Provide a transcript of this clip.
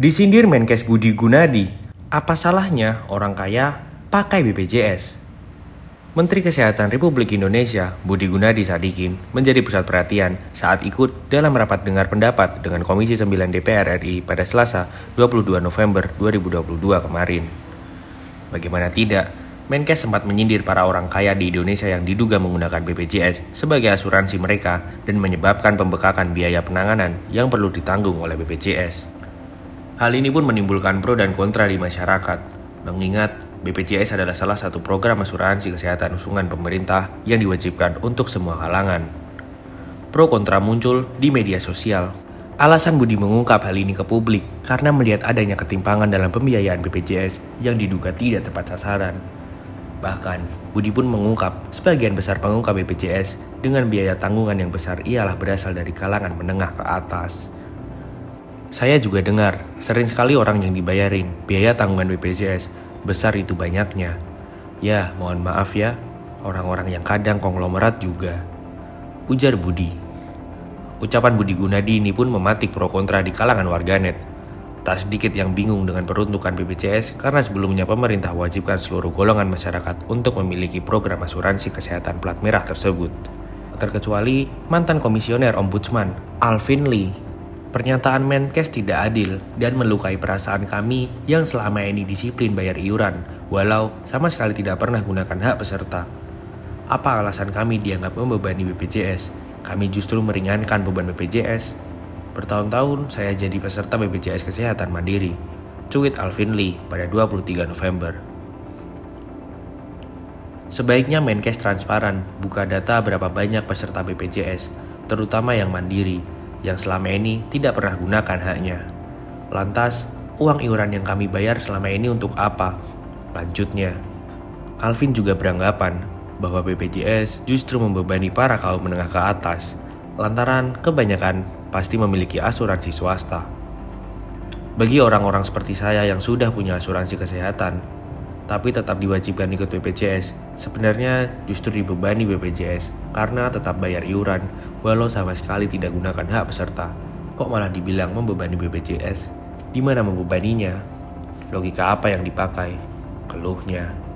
Disindir Menkes Budi Gunadi, apa salahnya orang kaya pakai BPJS? Menteri Kesehatan Republik Indonesia Budi Gunadi Sadikin menjadi pusat perhatian saat ikut dalam rapat dengar pendapat dengan Komisi 9 DPR RI pada Selasa 22 November 2022 kemarin. Bagaimana tidak, Menkes sempat menyindir para orang kaya di Indonesia yang diduga menggunakan BPJS sebagai asuransi mereka dan menyebabkan pembekakan biaya penanganan yang perlu ditanggung oleh BPJS. Hal ini pun menimbulkan pro dan kontra di masyarakat, mengingat BPJS adalah salah satu program asuransi kesehatan usungan pemerintah yang diwajibkan untuk semua kalangan. Pro kontra muncul di media sosial. Alasan Budi mengungkap hal ini ke publik karena melihat adanya ketimpangan dalam pembiayaan BPJS yang diduga tidak tepat sasaran. Bahkan, Budi pun mengungkap sebagian besar pengungkap BPJS dengan biaya tanggungan yang besar ialah berasal dari kalangan menengah ke atas. Saya juga dengar, sering sekali orang yang dibayarin biaya tanggungan BPJS, besar itu banyaknya. Ya, mohon maaf ya, orang-orang yang kadang konglomerat juga. Ujar Budi. Ucapan Budi Gunadi ini pun mematik pro kontra di kalangan warganet. Tak sedikit yang bingung dengan peruntukan BPJS karena sebelumnya pemerintah wajibkan seluruh golongan masyarakat untuk memiliki program asuransi kesehatan plat merah tersebut. Terkecuali mantan komisioner Ombudsman, Alvin Lee. Pernyataan Menkes tidak adil dan melukai perasaan kami yang selama ini disiplin bayar iuran, walau sama sekali tidak pernah gunakan hak peserta. Apa alasan kami dianggap membebani BPJS? Kami justru meringankan beban BPJS. Bertahun-tahun saya jadi peserta BPJS Kesehatan Mandiri, cuit Alvin Lee pada 23 November. Sebaiknya Menkes transparan, buka data berapa banyak peserta BPJS, terutama yang mandiri, yang selama ini tidak pernah gunakan haknya. Lantas, uang iuran yang kami bayar selama ini untuk apa? Lanjutnya, Alvin juga beranggapan bahwa BPJS justru membebani para kaum menengah ke atas, lantaran kebanyakan pasti memiliki asuransi swasta. Bagi orang-orang seperti saya yang sudah punya asuransi kesehatan, tapi tetap diwajibkan ikut BPJS, sebenarnya justru dibebani BPJS karena tetap bayar iuran, walau sama sekali tidak gunakan hak peserta. Kok malah dibilang membebani BPJS? Di mana membebaninya? Logika apa yang dipakai? Keluhnya.